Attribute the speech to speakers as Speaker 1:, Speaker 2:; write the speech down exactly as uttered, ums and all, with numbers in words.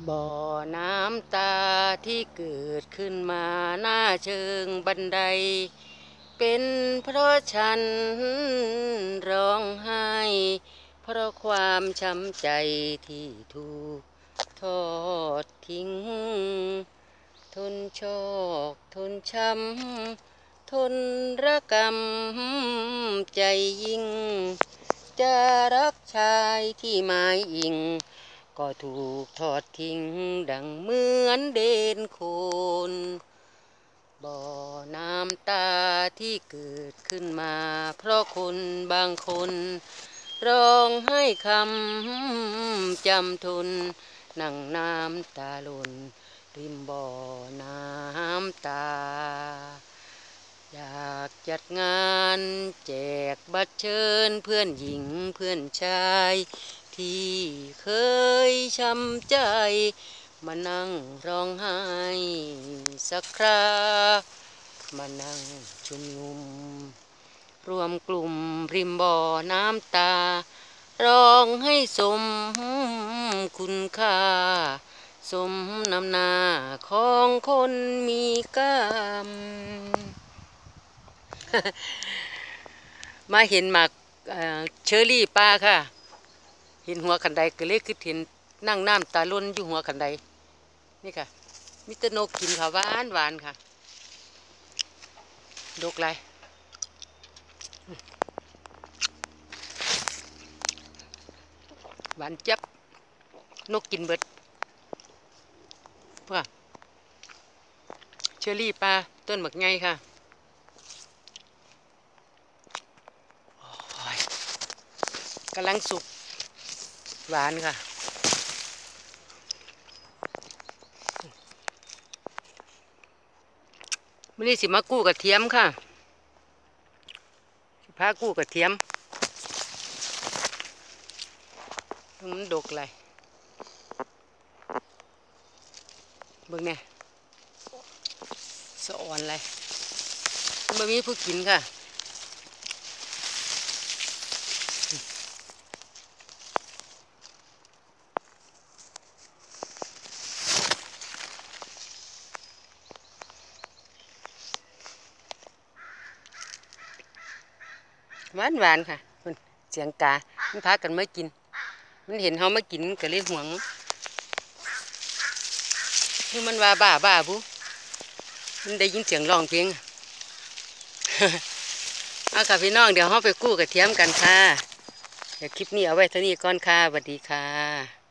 Speaker 1: บ่อน้ำตาที่เกิดขึ้นมาหน้าเชิงบันไดเป็นเพราะฉันร้องไห้เพราะความช้ำใจที่ถูกทอดทิ้งทนโชคทนช้ำทนระกำใจยิ่งจะรักชายที่หมายอิงก็ถูกทอดทิ้งดังเหมือนเด่นคุณบ่อน้ำตาที่เกิดขึ้นมาเพราะคนบางคนร้องให้คำจำทนนั่งน้ำตาหล่นริมบ่อน้ำตาอยากจัดงานแจกบัตรเชิญเพื่อนหญิงเพื่อนชายที่เคยช้ำใจมานั่งร้องไห้สักครามานั่งชุมนุมรวมกลุ่มริมบ่อน้ำตาร้องให้สมคุณค่าสมน้ำหน้าของคนมีกรรม มาเห็นหมากเชอรี่ป้าค่ะเห็นหัวขันไดก็เลยคือเห็นนั่งน้ำตาล้นอยู่หัวขันไดนี่ค่ะมิตรนกกินค่ะหวานหวานค่ะดกไรหวานเจ็บนกกินเบิดเพื่อเชอรี่ป้าต้นหมักไงค่ะกำลังสุกหวานค่ะวันนี้สิมากู้กระเทียมค่ะสิพากู้กระเทียมมันดกเลยเบิ่งเนี่ยสะอ่อนเลยมันไม่มีผู้กินค่ะหวานหวานค่ะเสียงกามันพากันไม่กินมันเห็นเขาไม่กินก็เลยห่วงคือมันว่าบ้าบ้าบุมันได้ยินเสียงร้องเพลงเอาค่ะพี่น้องเดี๋ยวเขาไปกู้กระเทียมกันค่ะเดี๋ยวคลิปนี้เอาไว้เท่านี้ก่อนค่ะสวัสดีค่ะ